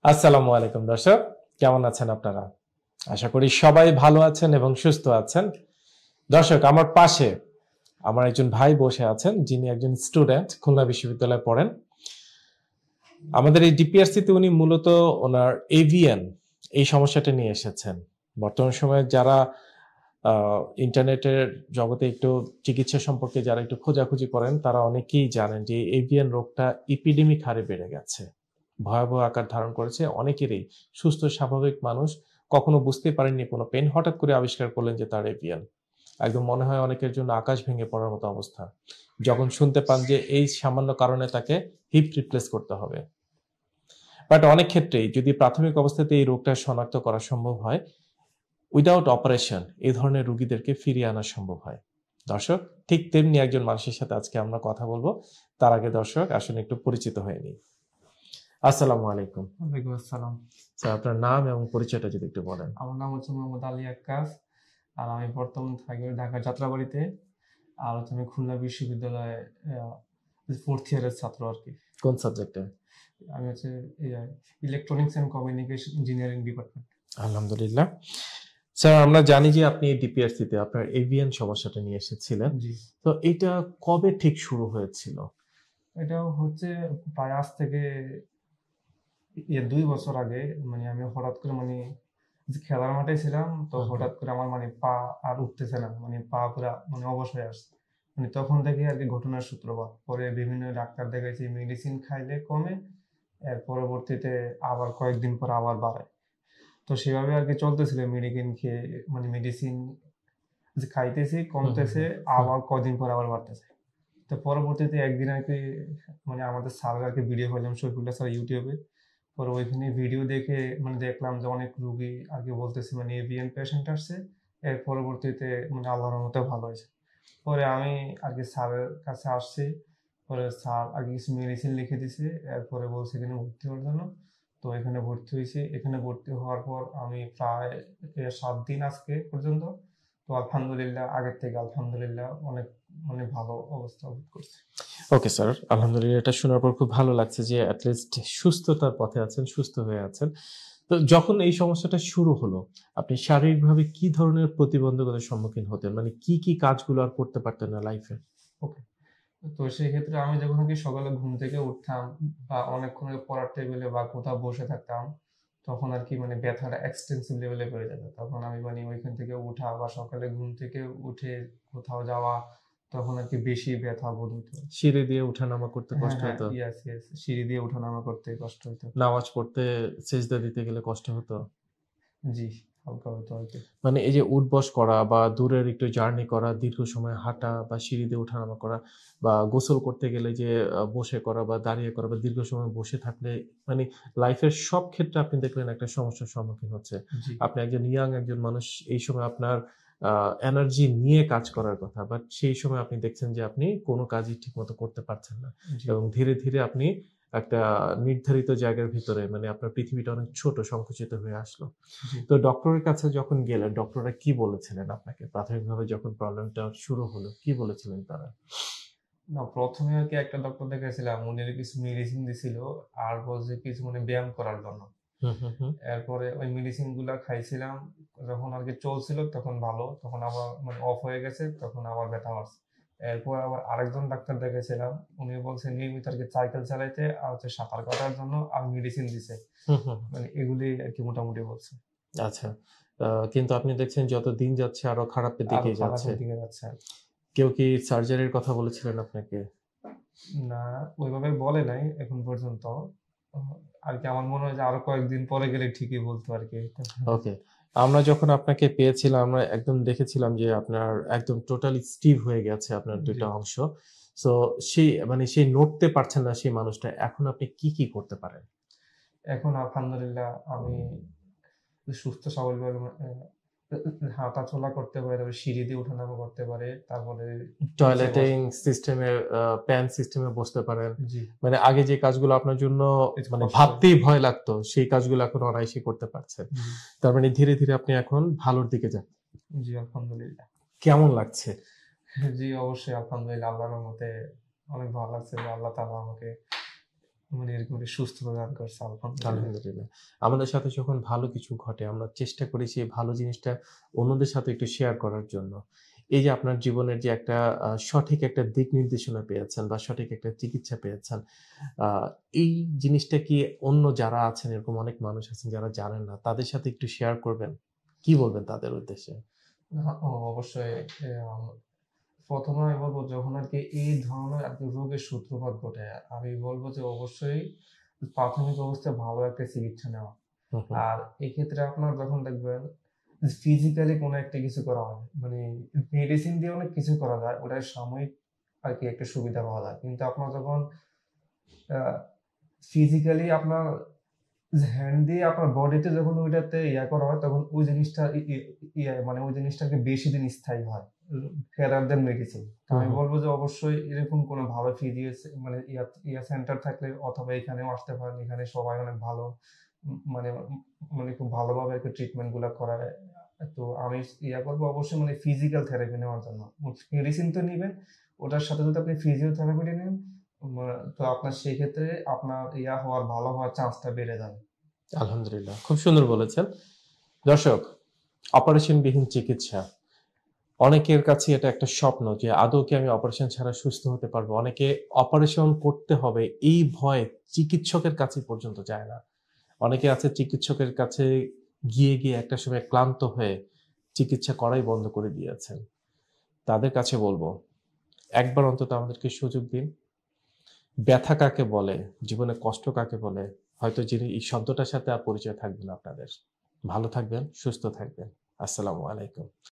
আসসালামু আলাইকুম দর্শক, কেমন আছেন আপনারা? আশা করি সবাই ভালো আছেন এবং সুস্থ আছেন। দর্শক, আমার পাশে আমার একজন ভাই বসে আছেন, যিনি একজন স্টুডেন্ট, খুলনা বিশ্ববিদ্যালয়ে পড়েন। আমাদের এই ডিপিআরসি তে উনি মূলত ওনার এভিএন এই সমস্যাটা নিয়ে এসেছেন। বর্তমান সময়ে যারা ইন্টারনেটের জগতে একটু চিকিৎসা সম্পর্কে যারা একটু খোঁজাখুঁজি করেন, তারা অনেকেই জানেন যে এভিএন রোগটা ইপিডেমিক হারে বেড়ে গেছে, ভয়াবহ আকার ধারণ করেছে। অনেকেরই সুস্থ স্বাভাবিক মানুষ কখনো বুঝতে পারেননি কোনো পেন, হঠাৎ করে আবিষ্কার করলেন যে তার এভিএন। একদম মনে হয় অনেকের জন্য আকাশ ভেঙে পড়ার মতো অবস্থা যখন শুনতে পান যে এই সামান্য কারণে তাকে হিপ রিপ্লেস করতে হবে। বাট অনেক ক্ষেত্রেই যদি প্রাথমিক অবস্থাতে এই রোগটা শনাক্ত করা সম্ভব হয়, উইদাউট অপারেশন এই ধরনের রোগীদেরকে ফিরিয়ে আনা সম্ভব হয়। দর্শক, ঠিক তেমনি একজন মানুষের সাথে আজকে আমরা কথা বলবো। তার আগে দর্শক আসলে একটু পরিচিত হয়ে নিই। আসসালামু আলাইকুম। ওয়ালাইকুম আসসালাম। স্যার, আপনার নাম এবং পরিচয়টা যদি একটু বলেন। আমার নাম হচ্ছে মোহাম্মদ আলী আক্কাস। আর আমি বর্তমানে থাকি ঢাকা যাত্রাবাড়িতে। আর হচ্ছে আমি খুলনা বিশ্ববিদ্যালয়ে ফোর্থ ইয়ারের ছাত্র আর কি। কোন সাবজেক্টে? আমি হচ্ছে electronics and communication engineering department. আলহামদুলিল্লাহ। স্যার, আমরা জানি যে আপনি ডিপিআরসি তে আপনার এভিএন সমস্যাটা নিয়ে এসেছিলেন। জি, তো এটা কবে ঠিক শুরু হয়েছিল? এটা হচ্ছে প্রায় আজ থেকে 2 বছর আগে। মানে আমি হঠাৎ করে যে খেলার মাঠে ছিলাম, তো হঠাৎ করে আমার পা আর উঠতেছে না, পা পুরা অবশ হয়ে আসছে। তখন থেকে আর কি ঘটনার সূত্রপাত। পরে বিভিন্ন ডাক্তার দেখাইছি, মেডিসিন খাইলে কমে, এর পরবর্তীতে আবার কয়েকদিন পর আবার বাড়ায়। তো সেভাবে আর কি চলতেছিল, মেডিকেন খেয়ে মেডিসিন যে খাইতেছি কমতেছে, আবার কদিন পর আবার বাড়তেছে। তো পরবর্তীতে একদিন আর কি আমাদের স্যার আর কি ভিডিও করলাম, শফিউল্লাহ স্যার ইউটিউবে। পরে ওইখানে ভিডিও দেখে দেখলাম যে অনেক রুগী আর কি বলতেছে এভিএন পেশেন্ট আসছে। এর পরবর্তীতে আল্লাহর রহমতে ভালো হয়েছে। পরে আমি আর কি স্যারের কাছে আসছি। পরে স্যার আর কি কিছু মেডিসিন লিখে দিছে, এরপরে বলছে এখানে ভর্তি হওয়ার জন্য। তো এখানে ভর্তি হয়েছি। এখানে ভর্তি হওয়ার পর আমি প্রায় 7 দিন আজকে পর্যন্ত। তো আলহামদুলিল্লাহ, আগের থেকে আলহামদুলিল্লাহ অনেক ভালো অবস্থা বোধ করছি। ওকে স্যার, আলহামদুলিল্লাহ, এটা শোনার পর খুব ভালো লাগছে যে অ্যাটলিস্ট সুস্থতার পথে আছেন, সুস্থ হয়ে আছেন। তো যখন এই সমস্যাটা শুরু হলো, আপনি শারীরিকভাবে কি ধরনের প্রতিবন্ধকতার সম্মুখীন হতেন? মানে কি কি কাজগুলো আর করতে পারতেন না লাইফে? ওকে। তো সেক্ষেত্রে আমি যখন আর কি সকালে ঘুম থেকে উঠতাম বা অনেকক্ষণ পড়ার টেবিলে বা কোথাও বসে থাকতাম, তখন আর কি ব্যথাটা এক্সটেন্সিভ লেভেলে বেড়ে যেত। তখন আমি ওইখান থেকে উঠা বা সকালে ঘুম থেকে উঠে কোথাও যাওয়া, তখন আর কি বেশি ব্যথা বোধ হতো। সিঁড়ি দিয়ে ওঠানামা করতে হ্যাঁ, কষ্ট হ্যাঁ, হতো? Yes, yes. সিঁড়ি দিয়ে ওঠানামা করতে কষ্ট হতো। নামাজ পড়তে সেজদা দিতে গেলে কষ্ট হতো? জি, হালকা হতো আর কি। মানে এই যে উঠবস করা বা দূরের একটু জার্নি করা, দীর্ঘ সময় হাঁটা বা সিঁড়ি দিয়ে ওঠানামা করা বা গোসল করতে গেলে যে বসে করা বা দাঁড়িয়ে করা বা দীর্ঘ সময় বসে থাকলে, মানে লাইফের সব ক্ষেত্রে আপনি দেখলেন একটা সমস্যার সম্মুখীন হচ্ছে। জি, আপনি একজন ইয়াং একজন মানুষ, এই সময় আপনার এনার্জি নিয়ে কাজ করার কথা। বাট সেই সময় আপনি দেখছেন যে আপনি কোন কাজই ঠিকমতো করতে পারছেন না। জি, এবং ধীরে, ধীরে আপনি একটা নির্ধারিত জায়গার ভিতরে, মানে আপনার পৃথিবীটা অনেক ছোট সংকুচিত হয়ে আসলো। জি। তো ডক্টরের কাছে যখন গেলেন, ডক্টররা কি বলেছিলেন আপনাকে? প্রাথমিকভাবে যখন প্রবলেমটা শুরু হলো, কি বলেছিলেন তারা? না, ১ম এ আরকি একটা ডক্টর দেখাইছিলাম। উনি কিছু মেডিসিন দিছিল। আর বলছে কিছু ব্যায়াম করার জন্য। হুম, হুম, হুম। এরপরে ওই মেডিসিন গুলা খাইছিলাম। যখন আরকি চলছিল তখন ভালো। তখন আবার অফ হয়ে গেছে, তখন আবার ব্যথা বাড়ছে। এরপর আবার আরেকজন ডাক্তার দেখাইছিলাম। উনি বলছে নিয়মিত আরকি সাইকেল চালাইতে আর হচ্ছে সাঁতার কাটার জন্য, আর মেডিসিন দিছে। হুম, হুম। এগুলি আরকি মোটামুটি বলছে। আচ্ছা। কিন্তু আপনি দেখছেন যত দিন যাচ্ছে আরো খারাপের আরো দিকেই যাচ্ছে। খারাপের দিকে যাচ্ছে আরকি। কেউ কি সার্জারির কথা বলেছিলেন আপনাকে? না, ওইভাবে বলে নাই এখন পর্যন্ত। আহ আরকি আমার মনে হয় যে আরো কয়েকদিন পরে গেলে ঠিকই বলতো আরকি। ওকে। আমরা যখন আপনাকে পেয়েছিলাম, আমরা একদম দেখেছিলাম যে আপনার একদম টোটালি স্টিভ হয়ে গেছে আপনার ২ জি। টা অংশ। সো সেই, মানে সেই নড়তে পারছেন না সেই মানুষটা। এখন আপনি কি, কি করতে পারেন? এখন আলহামদুলিল্লাহ আমি সুস্থ স্বাভাবিকভাবে হাঁটাচলা করতে পারে, তারপরে সিঁড়ি দিয়ে ওঠানামা করতে পারে, তারপরে নিচে টয়লেটিং সিস্টেমে, প্যান সিস্টেমে বসতে পারেন। জি, মানে আগে যে কাজগুলো আপনার জন্য একটু মানে কষ্ট। ভাবতেই ভয় লাগতো, সেই কাজগুলো এখন অনায়াসে করতে পারছেন। জি, তার মানে ধীরে, ধীরে আপনি এখন ভালোর দিকে যান। জি, আলহামদুলিল্লাহ। কেমন লাগছে? জি, অবশ্যই আলহামদুলিল্লাহ, আল্লাহর রহমতে অনেক ভালো লাগছে যে আল্লাহ তাআলা আমাকে মানে এরকম একটা সুস্থতা দান করছে আলহামদুলিল্লাহ। আলহামদুলিল্লাহ। আমাদের সাথে যখন ভালো কিছু ঘটে আমরা চেষ্টা করি সেই ভালো জিনিসটা অন্যদের সাথে একটু শেয়ার করার জন্য। এই যে আপনার জীবনের যে একটা সঠিক একটা দিক নির্দেশনা পেয়েছেন বা সঠিক একটা চিকিৎসা পেয়েছেন, আ এই জিনিসটা কি অন্য যারা আছেন এরকম অনেক মানুষ আছেন যারা জানেন না, তাদের সাথে একটু শেয়ার করবেন? কি বলবেন তাদের উদ্দেশ্যে? অবশ্যই আম ১ম এ আমি বলব যখন আরকি এই ধরনের আরকি রোগের সূত্রপাত ঘটে, আমি বলব যে অবশ্যই প্রাথমিক অবস্থায় ভালো একটা চিকিৎসা নেওয়া। হু, হু, আর এক্ষেত্রে আপনার যখন দেখবেন যে ফিজিক্যালি কোনো একটা কিছু করা হয়, মানে মেডিসিন দিয়ে অনেক কিছু করা যায়। ওটা সাময়িক আরকি একটা সুবিধা পাওয়া যায়। কিন্তু আপনার যখন আ ফিজিক্যালি আপনার হ্যান্ড দিয়ে আপনার বডিতে যখন ওইটাতে করা হয় তখন ওই জিনিসটা ই ই মানে ওই জিনিসটা আরকি বেশি দিন স্থায়ী হয়। rather than medicine. তো হু, আমি হু। বলব যে অবশ্যই এরকম কোনো ভালো ফিজিও মানে সেন্টার থাকলে অথবা এখানেও আসতে পারেন। এখানে সবাই অনেক ভালো মানে মানে খুব ভালোভাবে আরকি ট্রিটমেন্ট গুলা করায়। তো আমি করব অবশ্যই মানে ফিজিক্যাল থেরাপি নেওয়ার জন্য। মেডিসিন তো নিবেন, ওটার সাথে যদি আপনি ফিজিওথেরাপিটা নেন, তো আপনার সেক্ষেত্রে আপনার হওয়ার ভালো হওয়ার চান্সটা বেড়ে যাবে। আলহামদুলিল্লাহ। খুব সুন্দর বলেছেন। দর্শক, অপারেশনবিহীন চিকিৎসা। অনেকের কাছে এটা একটা স্বপ্ন যে আদৌ কি আমি অপারেশন ছাড়া সুস্থ হতে পারবো? অনেকে অপারেশন করতে হবে এই ভয়ে চিকিৎসকের কাছে পর্যন্ত যায় না। অনেকে আছে চিকিৎসকের কাছে গিয়ে একটা সময় ক্লান্ত হয়ে চিকিৎসা করাই বন্ধ করে দিয়েছেন। তাদের কাছে বলবো, একবার অন্তত আমাদেরকে সুযোগ দিন। ব্যথা কাকে বলে, জীবনে কষ্ট কাকে বলে, হয়তো যিনি এই শব্দটার সাথে আর পরিচয় থাকবে না আপনাদের। ভালো থাকবেন, সুস্থ থাকবেন। আসসালামু আলাইকুম।